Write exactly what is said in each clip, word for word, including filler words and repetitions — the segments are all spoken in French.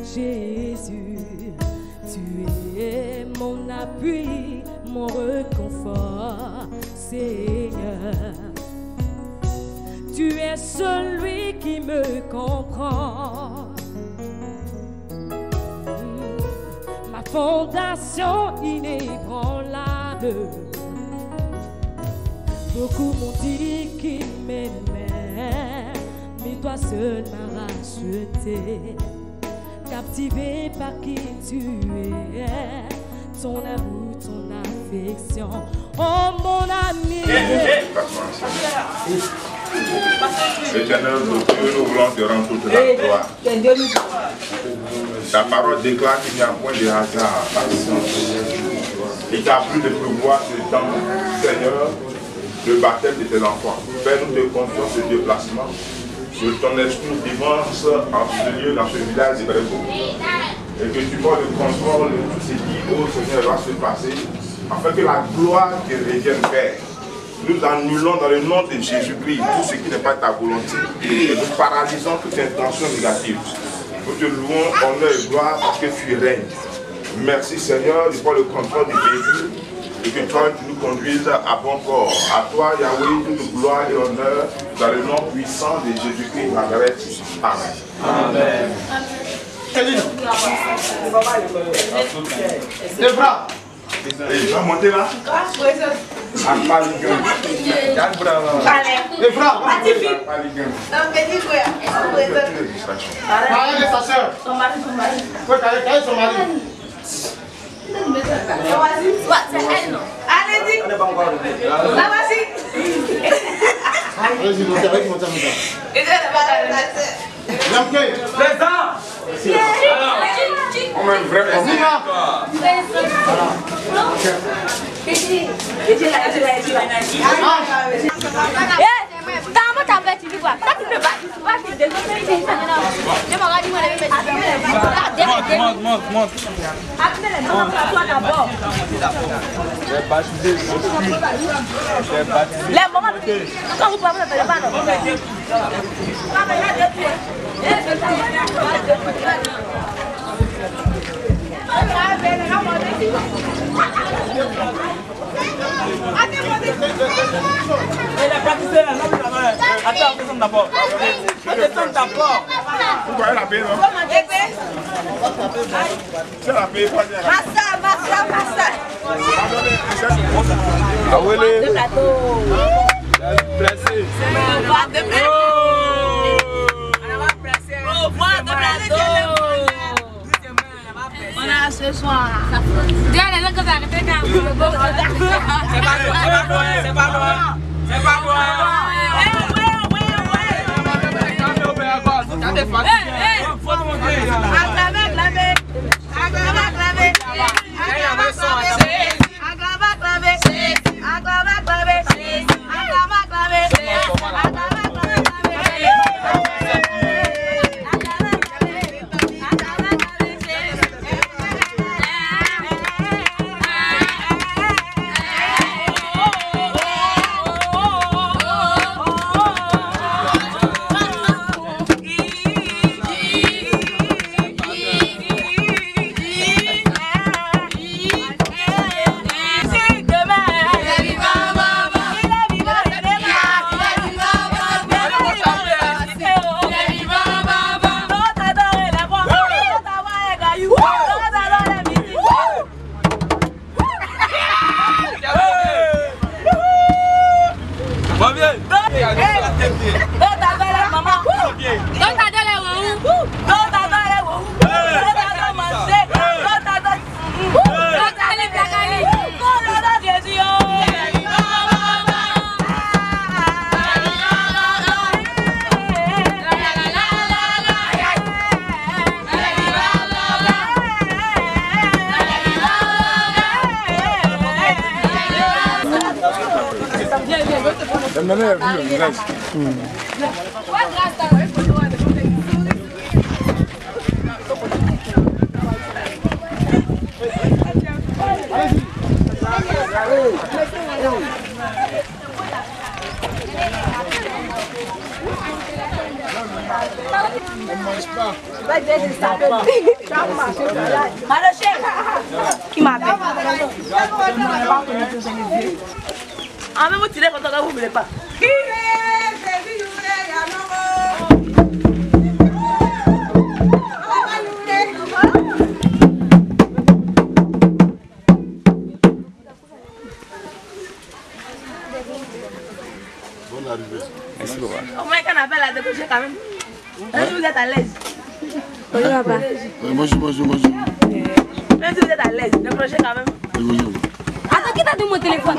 Jésus, tu es mon appui, mon réconfort, Seigneur. Tu es celui qui me comprend. Ma fondation inébranlable. Beaucoup m'ont dit qu'ils m'aimaient, mais toi seul m'as racheté. Captivé par qui tu es, ton amour, ton affection, oh mon ami. Éternel Dieu, nous voulons te rendre toute la gloire. Ta parole déclare qu'il n'y a point de hasard. Il t'a plu de pouvoir ce temps, Seigneur, le baptême de tes enfants. Père, nous te confions ce déplacement. Que ton esprit vivant en ce lieu, dans ce village d'Ibrego. Et que tu vois le contrôle de tout ce qui, oh Seigneur, va se passer, afin que la gloire te revienne, Père. Nous annulons dans le nom de Jésus-Christ tout ce qui n'est pas ta volonté. Et nous paralysons toute intention négative. Nous te louons, honneur et gloire parce que tu règnes. Merci Seigneur de prendre le contrôle du véhicule. Et que toi tu nous conduises à bon port. À toi Yahweh, toute gloire et honneur dans le nom puissant de Jésus-Christ Nazareth. Amen. Amen. Les bras. Les gens monter là. Les bras. Allez-y. Là, vas-y. Allez-y, montez, allez-y, montez, montez. Présent. On met un vrai Monte, monte, monte. Les moments quand vous parlez de pas Attends, descends d'abord. Descends d'abord. Pourquoi elle a payé, non? C'est la paye, quoi dire? Massa, massa, massa. Ah oui, les... Pressé. On a ce soir. C'est pas loin, c'est pas loin. C'est pas loin. Maintenant, elle a vu le village. On ne mange pas. Qui m'appelle? Ah, mais vous tirez quand vous ne voulez pas. Bonne arrivée. Merci beaucoup. Au moins qu'on appelle à décrocher quand même. Est-ce que vous êtes à l'aise? Bonjour papa. Bonjour, bonjour, bonjour. Même si vous êtes à l'aise, décrochez quand même. Bonjour. Attends, qui t'a donné mon téléphone?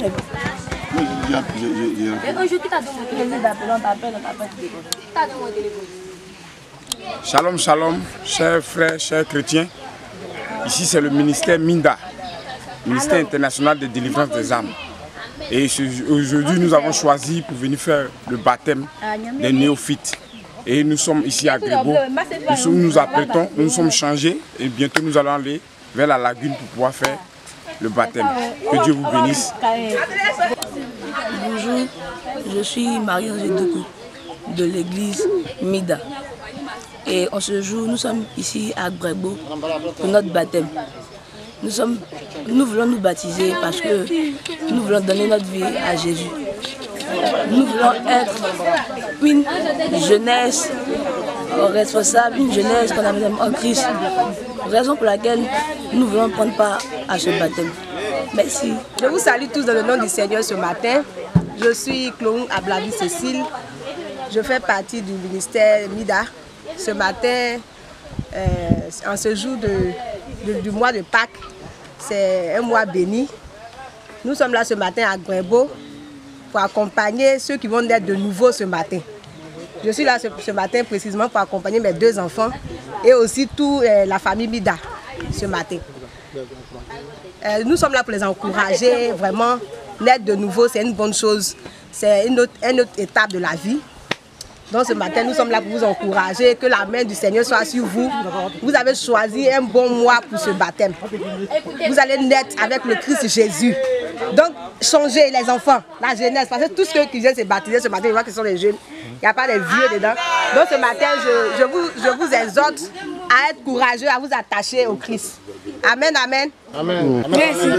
Et aujourd'hui, qui t'a donné mon téléphone? On t'appelle, on t'appelle. Qui t'a donné mon téléphone? Shalom, shalom, chers frères, chers chrétiens. Ici, c'est le ministère MINDA, ministère international de délivrance des âmes. Et aujourd'hui, nous avons choisi pour venir faire le baptême des néophytes. Et nous sommes ici à Grébo. Nous nous apprêtons, nous nous sommes changés et bientôt nous allons aller vers la lagune pour pouvoir faire le baptême. Que Dieu vous bénisse. Bonjour, je suis Marie-Angèle Doukou de l'église Mida. Et en ce jour, nous sommes ici à Grébo pour notre baptême. Nous, sommes, nous voulons nous baptiser parce que nous voulons donner notre vie à Jésus. Nous voulons être une jeunesse responsable, une jeunesse qu'on appelle en Christ. Raison pour laquelle nous voulons prendre part à ce baptême. Merci. Je vous salue tous dans le nom du Seigneur ce matin. Je suis Chloé Ablavi Cécile. Je fais partie du ministère MIDA. Ce matin, euh, en ce jour de, de, du mois de Pâques, c'est un mois béni. Nous sommes là ce matin à Grébo pour accompagner ceux qui vont naître de nouveau ce matin. Je suis là ce, ce matin précisément pour accompagner mes deux enfants et aussi toute euh, la famille MIDA ce matin. Euh, nous sommes là pour les encourager, vraiment, naître de nouveau, c'est une bonne chose, c'est une autre, une autre étape de la vie. Donc ce matin, nous sommes là pour vous encourager, que la main du Seigneur soit sur vous. Vous avez choisi un bon mois pour ce baptême. Vous allez naître avec le Christ Jésus. Donc changez les enfants, la jeunesse, parce que tous ceux qui viennent se baptiser ce matin, ils voient que ce sont les jeunes. Il n'y a pas de vieux dedans. Donc ce matin, je, je, vous, je vous exhorte à être courageux, à vous attacher au Christ. Amen, amen. Amen. Merci.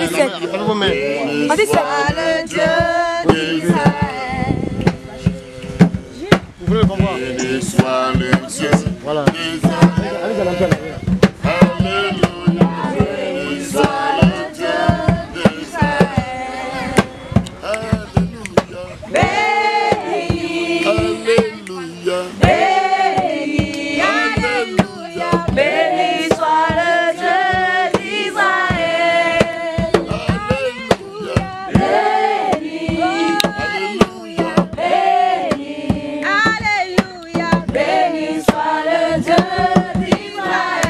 On dit ça. Le Dieu d'Israël. Vous voulez comprendre? Béni soit le Dieu. Voilà. Allez, à l'antenne. Alléluia. Béni soit le Dieu d'Israël. Alléluia. Béni. Alléluia. Béni. Alléluia. Béni soit le Dieu d'Israël. Alléluia. Béni. Alléluia. Béni. Alléluia. Béni soit le Dieu d'Israël.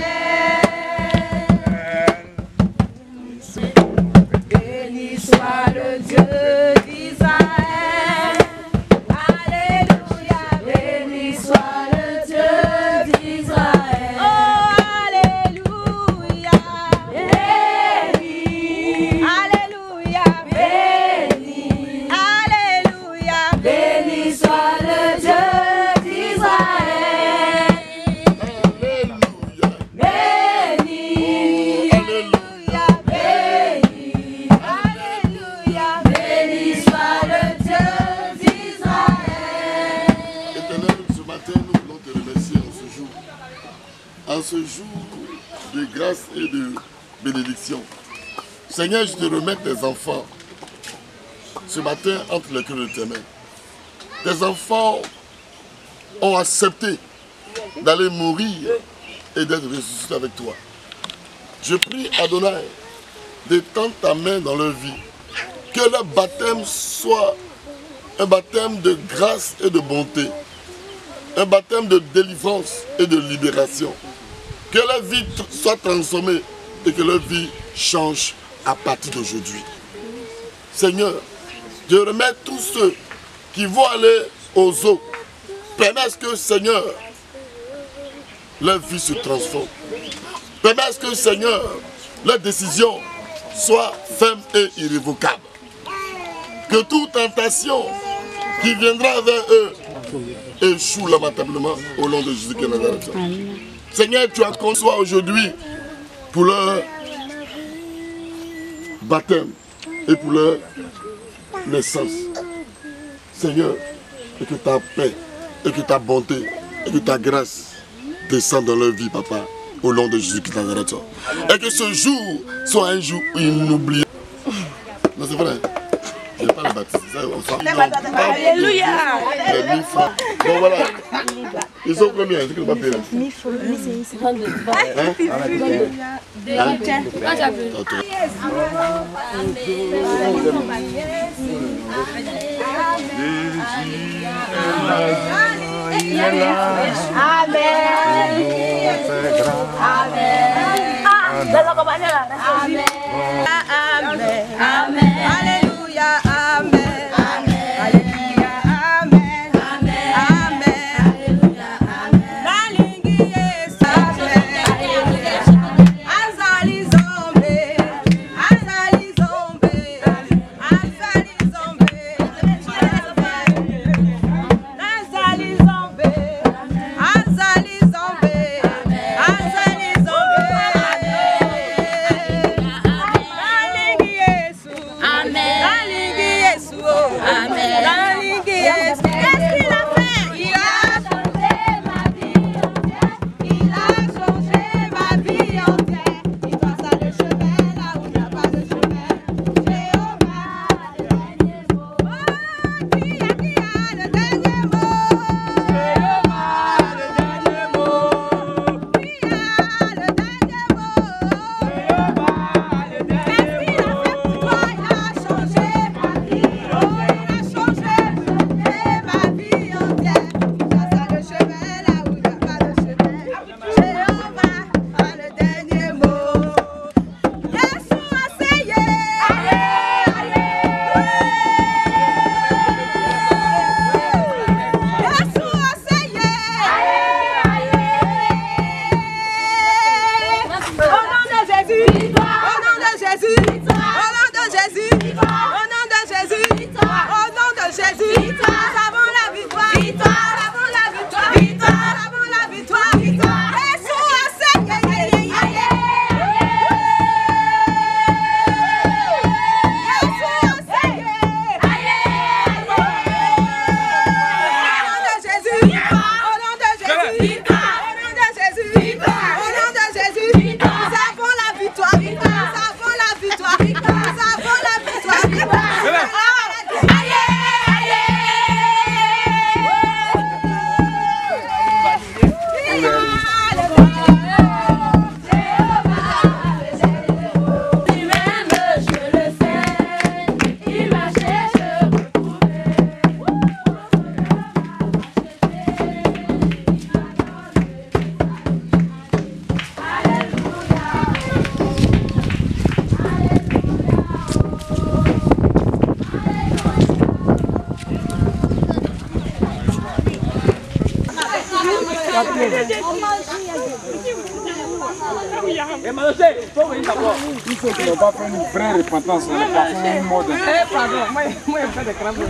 Béni soit le Dieu d'Israël. Alléluia. Béni soit le Dieu d'Israël. Oh, alléluia. Béni. Alléluia. Béni. Alléluia. Béni soit le Dieu d'Israël. Béni. Alléluia. Béni. Alléluia. Béni soit le Dieu d'Israël. Éternel, ce matin, nous voulons te remercier en ce jour. En ce jour de grâce et de bénédiction. Seigneur, je te remets tes enfants ce matin entre les cœurs de tes mains. Tes enfants ont accepté d'aller mourir et d'être ressuscités avec toi. Je prie Adonai d'étendre ta main dans leur vie. Que leur baptême soit un baptême de grâce et de bonté. Un baptême de délivrance et de libération. Que leur vie soit transformée et que leur vie change à partir d'aujourd'hui. Seigneur, je remets tous ceux qui vont aller aux eaux. Permets que, Seigneur, leur vie se transforme. Permets que, Seigneur, leur décision soit ferme et irrévocable. Que toute tentation qui viendra vers eux échouent lamentablement au nom de Jésus qui est Nazareth. Seigneur, tu as conçu aujourd'hui pour leur baptême et pour leur naissance. Seigneur, et que ta paix, et que ta bonté, et que ta grâce descendent dans leur vie, papa, au nom de Jésus qui est Nazareth. Et que ce jour soit un jour inoubliable. Non, c'est vrai. Je n'ai pas la baptise. Alléluia. Les mille francs. Bon, voilà. Ils sont combien? C'est que le papier là? mille francs. Amen. Amen. Alléluia. Amen. Alléluia. Amen. Amen. Nalingi Yesu. Azali zombe. Azali zombe. Azali zombe. Azali zombe. Azali zombe. Azali zombe. Nalingi Yesu. Nalingi Yesu. Nalingi Yesu. Qu'est-ce qu'il a fait? Il a changé ma vie entière. Il a changé ma vie entière. Il passe le chemin là où il n'y a pas de chemin. Jéhovah, le dernier mot. Oh, qui a, qui a le dernier mot? Jéhovah, le dernier mot. Qui a le dernier mot? Jéhovah, le dernier mot. Qu'est-ce qu'il a fait pour toi? Il a changé ma vie. Oh, il a changé ma vie entière. Il passe le chemin là où il n'y a pas de chemin. Jéhovah a le dernier mot. Yesu a essayé. Yesu a essayé. Au nom de Jésus. Au nom de Jésus. Au nom de Jésus. Au nom de Jésus. Au nom de Jésus. Nous avons la victoire. Nous avons la victoire. Nous avons la victoire. Yesu a essayé. Yesu a essayé. Au nom de Jésus. Au nom de Jésus. Au nom de Jésus. Au nom de Jésus. Nous avons la victoire. Nous avons la victoire. Nous avons la victoire. Aïe, aïe. Lui-même, je le sais, il m'a cherché retrouvé. Il faut qu'il n'ait pas fait une vraie repentance, on n'a pas fait une mode. Eh, pardon, moi, moi, je fais des crampes.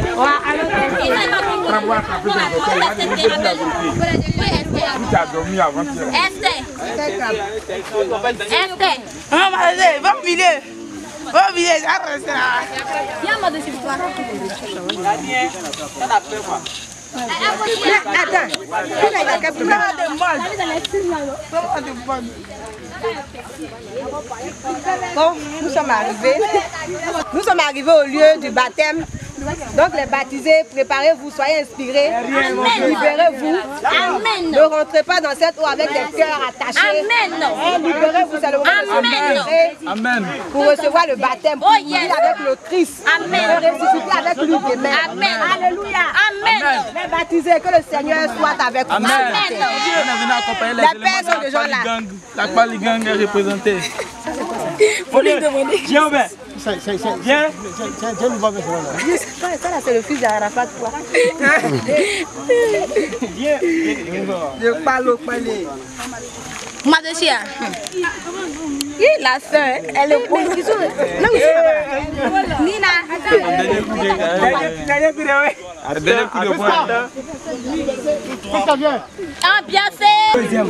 Tu as dormi avant-hier. Non, mais va me vider. Va me vider, arrête là. Viens, ma dessus pour toi. Attends, il a qu'à prendre de mal. Bon, nous sommes arrivés. Nous sommes arrivés au lieu du baptême. Donc les baptisés, préparez-vous, soyez inspirés. Libérez-vous. Amen. Ne rentrez pas dans cette eau avec des cœurs attachés. Amen. Et libérez-vous, c'est le moment de se libérer Amen. pour recevoir le baptême, pour Oh, vivre yes. avec le Christ. Amen. Et ressusciter avec lui demain. Amen. Alléluia. Amen. Les baptisés, que le Seigneur soit avec vous. Amen. On est venu accompagner les Les éléments pères sont de déjà la là. Pali Gang. La Pali Gang est représentée. Faut lui demander. Viens, Aubin. Viens. Ça, ça là, c'est le fils d'Arafat, quoi. Viens. Je parle au palais. Madesia. La soeur, elle est bonne. Nina. Dernier coup de poing. Ah, bien fait. Deuxième.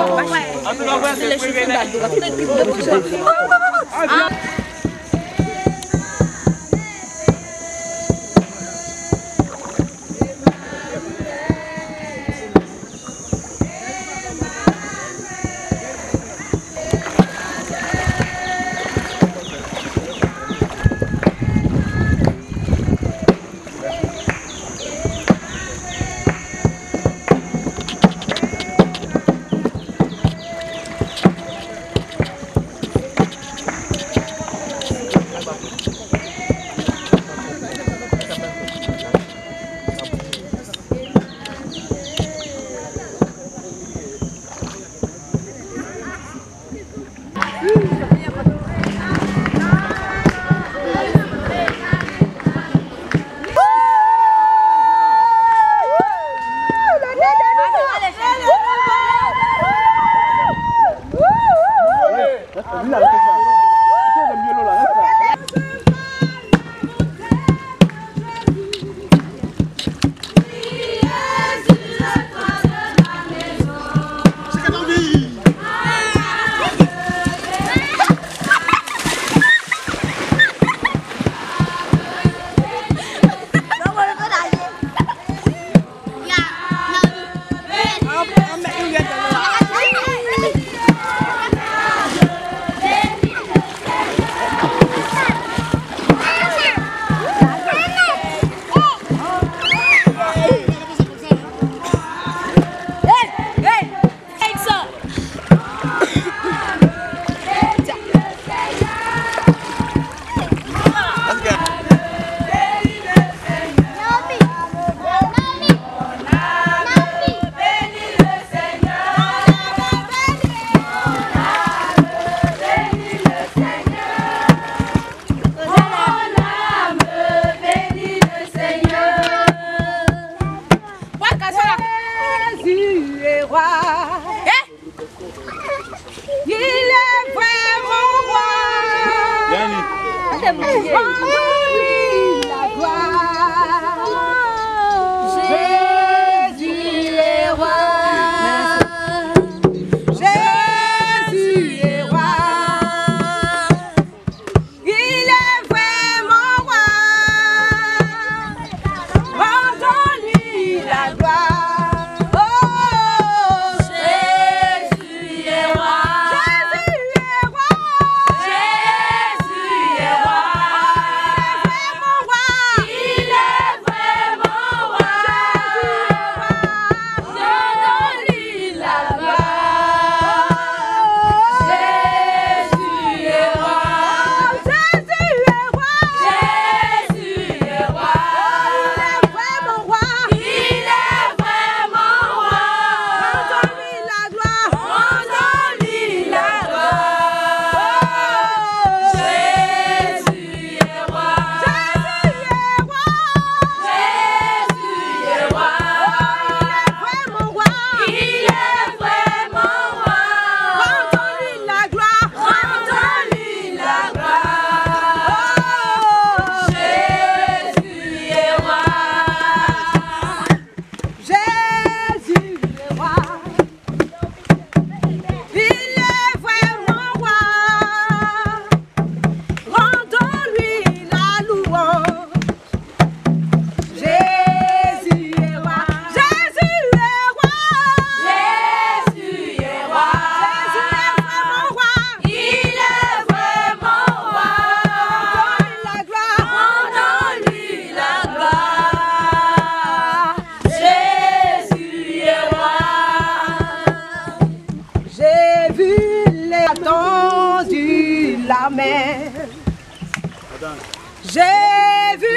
J'ai vu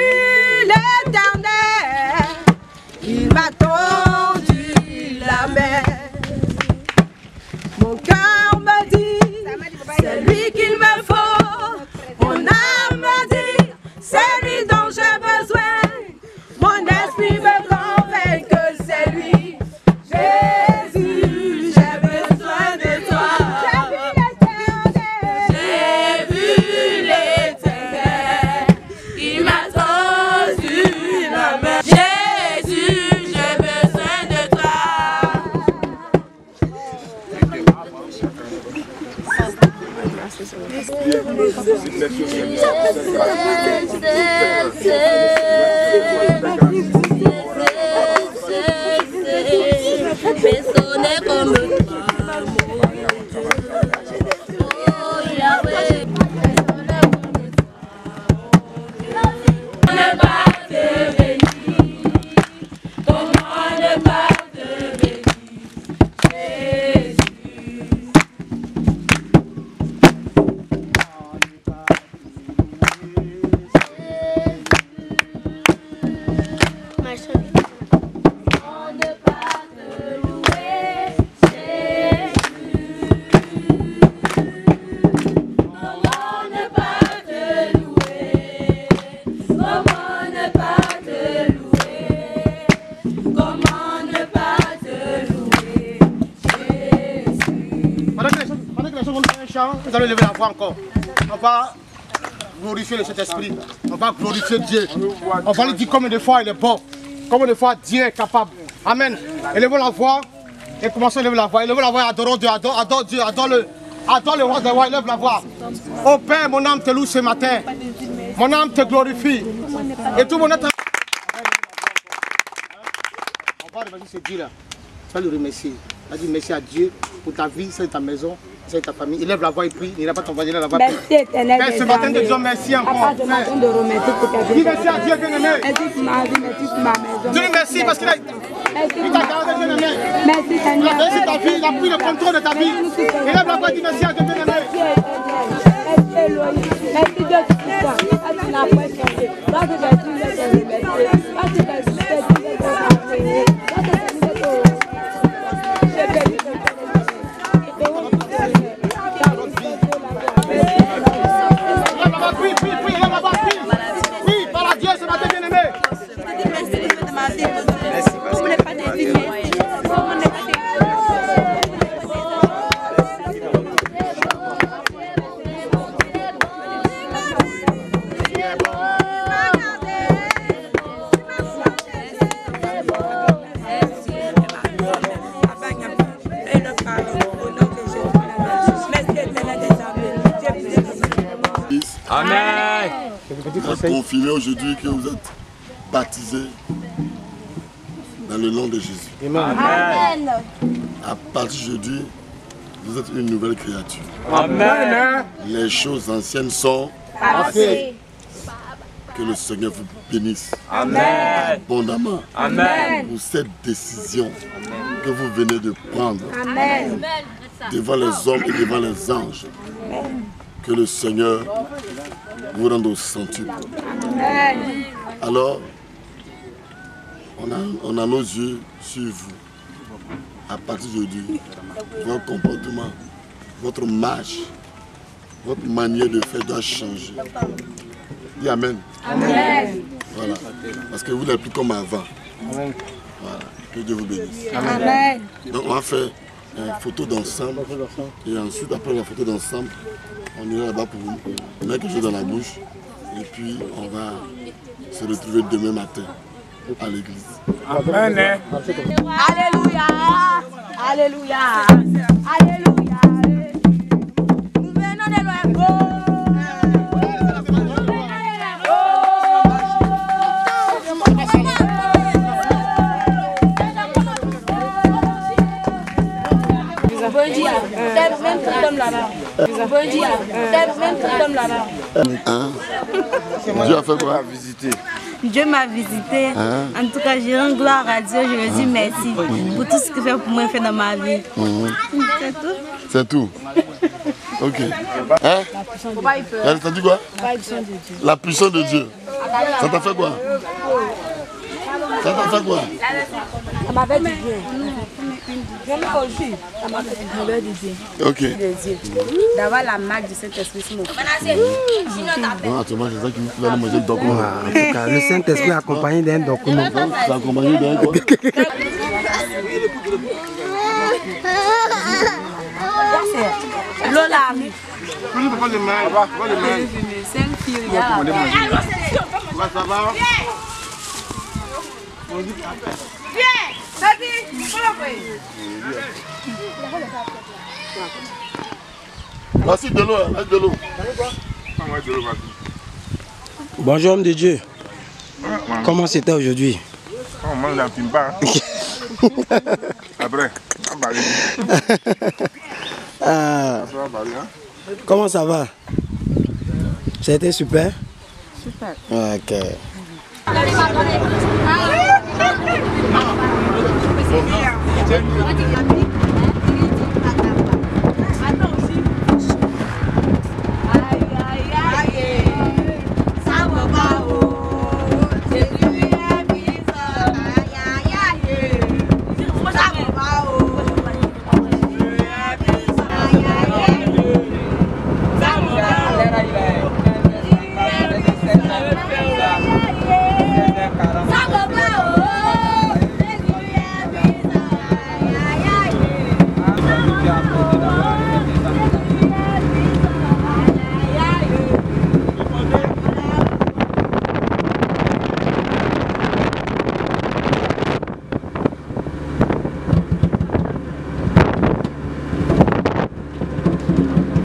l'Éternel, il m'a tendu la main. Mon cœur me dit, c'est lui qu'il me faut. Mon âme me dit, c'est lui dont j'ai besoin. Mon esprit me convainc que c'est lui. Jésus, j'ai besoin de toi. J'ai vu l'Éternel, il m'a tendu la main. Jésus, j'ai besoin de toi. Nous allons lever la voix encore. On va glorifier le Saint-Esprit. On va glorifier Dieu. On va lui dire combien de fois il est bon. Combien de fois Dieu est capable. Amen. Élevons la voix et commençons à élever la voix. Élevons la voix et adorons Dieu. Adore, adore Dieu. Adore le, adore le roi des rois. Élève la voix. Oh Père, mon âme te loue ce matin. Mon âme te glorifie. Et tout mon être. On va remercier ce Dieu là. Tu vas le remercier. Tu vas dire merci à Dieu pour ta vie, c'est ta maison. C'est ta famille. Il lève la voix et prie. Il n'a pas ton voix, il lève la voix. Merci éternel. Père, ce matin, nous disons merci encore. Papa, ce matin, de remercier pour ta vie. Dis merci à Dieu, bien-aimé. Merci pour ma vie, merci pour ma maison. Dis merci parce qu'il a. Il t'a gardé, bien-aimé. Merci, Seigneur. Il a donné ta vie, il a pris le contrôle de ta vie. Il lève la voix et dit merci à Dieu, bien-aimé. Merci, Elohim. Merci, Dieu Tout-Puissant. Parce qu'il n'a pas changé. Parce que tu es Dieu, je te remercie. Parce que tu es Dieu, je te remercie. Parce que tu es Dieu, je te remercie. Prie, prie, prie, lève la voix, prie. Prie, par la Dieu, ce matin, bien-aimé. Amen. Vous êtes confirmé aujourd'hui que vous êtes baptisés dans le nom de Jésus. Amen. À partir d'aujourd'hui, vous êtes une nouvelle créature. Amen. Les choses anciennes sont passées. Que le Seigneur vous bénisse. Amen. Abondamment. Amen. Pour cette décision que vous venez de prendre. Amen. Devant les hommes et devant les anges. Amen. Que le Seigneur vous rende au centuple. Amen. Alors, on a, on a nos yeux sur vous. À partir d'aujourd'hui, votre comportement, votre marche, votre manière de faire doit changer. Dis Amen. Amen. Voilà. Parce que vous n'êtes plus comme avant. Amen. Voilà. Que Dieu vous bénisse. Amen. Donc on va faire une photo d'ensemble. Et ensuite, après la photo d'ensemble, on ira là-bas pour mettre quelque chose dans la bouche. Et puis, on va se retrouver demain matin à l'église. Amen. Alléluia. Alléluia. Alléluia. Nous venons de loin. Bon Dieu, c'est même tout comme là-bas. Bon Dieu, c'est même tout comme là-bas. Hein? Dieu a fait quoi? Visiter. Dieu m'a visité. Hein? En tout cas, je rends gloire à Dieu. Je lui dis merci pour tout ce qu'il fait pour moi, fait dans ma vie. Mmh. C'est tout. C'est tout. Ok. Hein? Ça dit quoi? La puissance de Dieu. Ça t'a fait quoi? Ça t'a fait quoi? Ça m'avait dit bien. Ça m'avait dit bien. Ok. D'avoir la marque du Saint-Esprit sur mon corps. Non, actuellement, c'est ça qui vous allez manger le document. En tout cas, le Saint-Esprit accompagné d'un document. C'est accompagné d'un quoi? Lola. C'est une fille. Ça va? Voici de l'eau, laisse de l'eau. Bonjour homme de Dieu. Comment c'était aujourd'hui? On mange un film pas. Après, on va ah. Comment ça va? C'était super? Super. Ok. Ah.